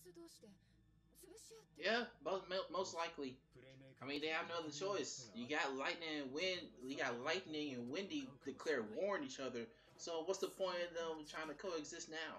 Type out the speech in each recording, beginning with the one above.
Yeah, most likely. I mean, they have no other choice. You got lightning and wind. You got lightning and windy declare war on each other. So what's the point of them trying to coexist now?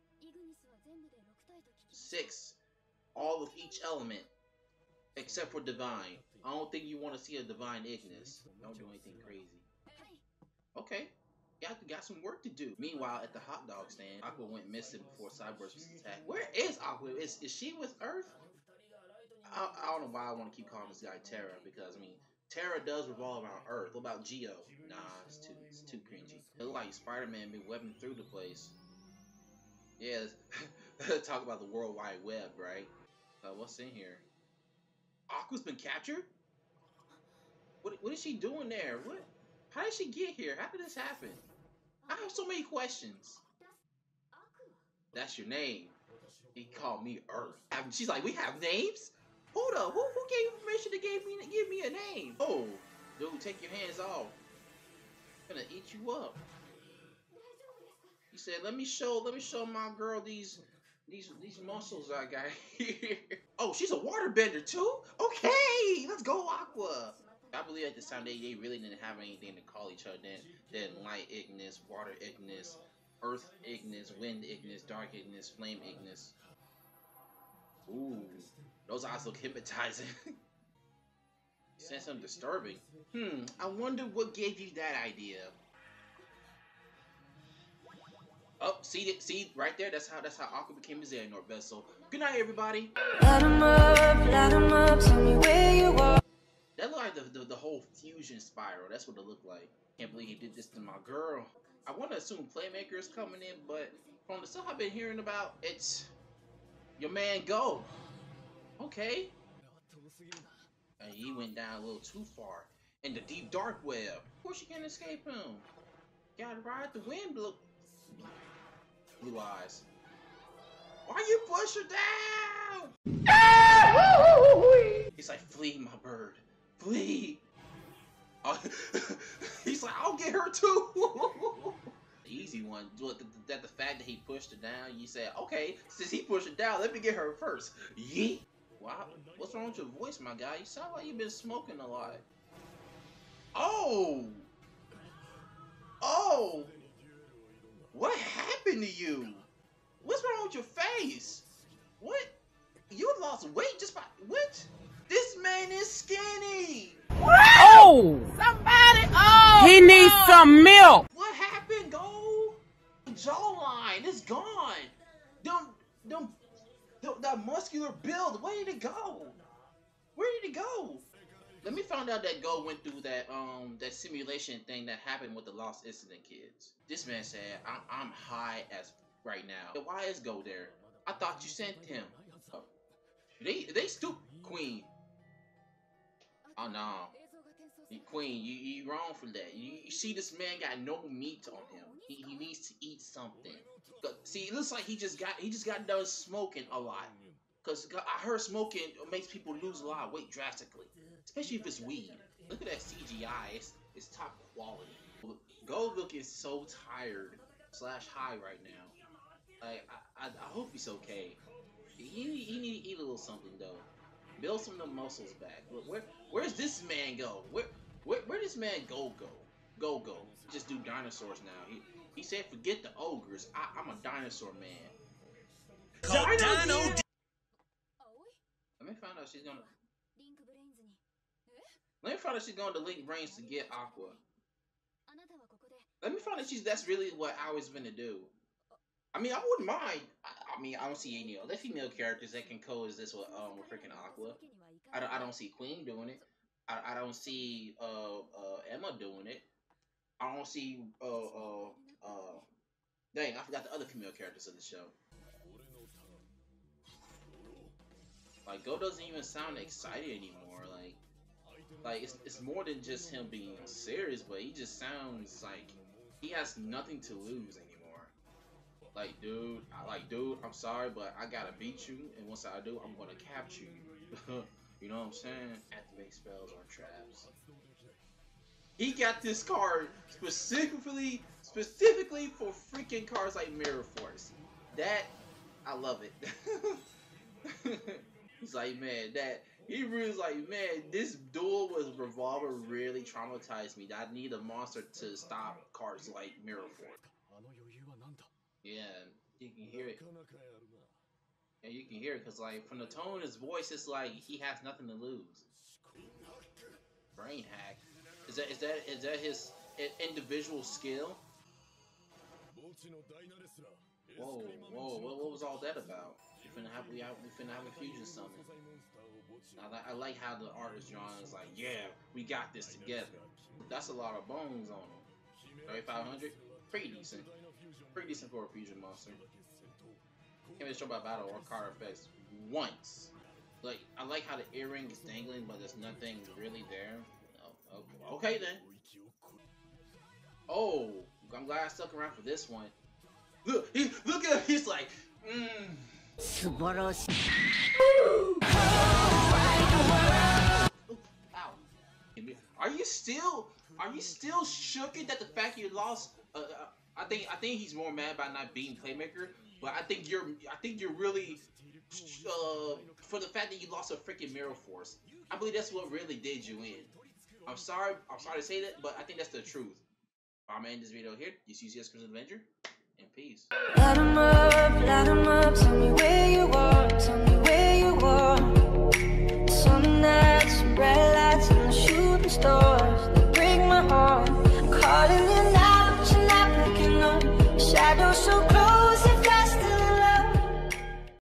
6, all of each element except for divine. I don't think you want to see a divine Ignis. Don't do anything crazy. Okay. Got some work to do. Meanwhile, at the hot dog stand, Aqua went missing before Cyborg was attacked. Where is Aqua? Is she with Earth? I don't know why I want to keep calling this guy Terra, because I mean Terra does revolve around Earth. What about Geo? Nah, it's too cringy. It looks like Spider-Man been webbing through the place. Yeah, talk about the World Wide Web, right? What's in here? Aqua's been captured? What is she doing there? What? How did she get here? How did this happen? I have so many questions. That's your name. He called me Earth. She's like, we have names? Hold up, who gave you permission to give me a name? Oh, dude, take your hands off. I'm gonna eat you up. He said, let me show my girl these muscles I got here. Oh, she's a waterbender too? Okay, let's go Aqua. I believe at this time they really didn't have anything to call each other then light Ignis, water Ignis, earth Ignis, wind Ignis, dark Ignis, flame Ignis. Ooh, those eyes look hypnotizing. Said something disturbing. I wonder what gave you that idea. Oh, see right there. That's how Aqua became a Xehanort vessel. Good night, everybody. Light 'em up, tell me where you are. That looked like the whole fusion spiral. That's what it looked like. Can't believe he did this to my girl. I want to assume Playmaker is coming in, but from the stuff I've been hearing about, it's your man Go. Okay. He went down a little too far in the deep dark web. Of course you can't escape him. Gotta ride the wind, blue eyes. Why you push her down? He's like, flee, my bird. Flee. He's like, I'll get her too. The easy one. That the fact that he pushed her down, you say, okay, since he pushed her down, let me get her first. Yeet. Wow, what's wrong with your voice, my guy? You sound like you've been smoking a lot. Oh! Oh! What happened to you? What's wrong with your face? What? You lost weight just by... What? This man is skinny! Oh! Somebody! Oh! He needs some milk! What happened, Go? The jawline is gone! That muscular build, where did it go? Where did it go? Let me find out that Go went through that simulation thing that happened with the Lost Incident kids. This man said, I'm high as right now. Why is Go there? I thought you sent him. Oh. They stupid, Queen. Oh no. Queen, you wrong for that. You see this man got no meat on him. He needs to eat something. See, it looks like he just got done smoking a lot. Cause I heard smoking makes people lose a lot of weight drastically, especially if it's weed. Look at that CGI; it's top quality. Go looking so tired / high right now. Like I hope he's okay. He need to eat a little something though. Build some of the muscles back. Look, where's this man go? Where does man go? Go. Just do dinosaurs now. He said forget the ogres. I'm a dinosaur man. Dino. Let me find out she's gonna. Let me find out she's going to link brains to get Aqua. Let me find out that's really what I was gonna do. I mean, I wouldn't mind. I mean, I don't see any other female characters that can coexist with freaking Aqua. I don't see Queen doing it. I don't see Emma doing it. I don't see dang, I forgot the other female characters of the show. Like Go doesn't even sound excited anymore. Like it's more than just him being serious, but he just sounds like he has nothing to lose anymore. Like, dude, I'm sorry, but I gotta beat you, and once I do, I'm gonna capture you. You know what I'm saying? Activate spells or traps. He got this card specifically for freaking cards like Mirror Force. That I love it. He's like, man, he really was like, man, this duel with Revolver really traumatized me. I need a monster to stop cards like Mirror Force. Yeah, you can hear it. And you can hear it because, like, from the tone of his voice, it's like he has nothing to lose. Brain hack. Is that his individual skill? Whoa, what was all that about? We finna have a fusion summon. I like how the artist drawing is like, yeah, we got this together. That's a lot of bones on him. 3,500, pretty decent for a fusion monster. Can't be shown by battle or card effects once. Like, I like how the earring is dangling, but there's nothing really there. Oh, okay then. Oh, I'm glad I stuck around for this one. Look at him. He's like, Ow. Are you still shook that the fact you lost? I think he's more mad about not beating Playmaker, but I think you're really for the fact that you lost a freaking Mirror Force. I believe that's what really did you in. I'm sorry to say that, but I think that's the truth. I'm gonna end this video here. This is UCS Crimson Avenger, and peace. Light 'em up, tell me where you are.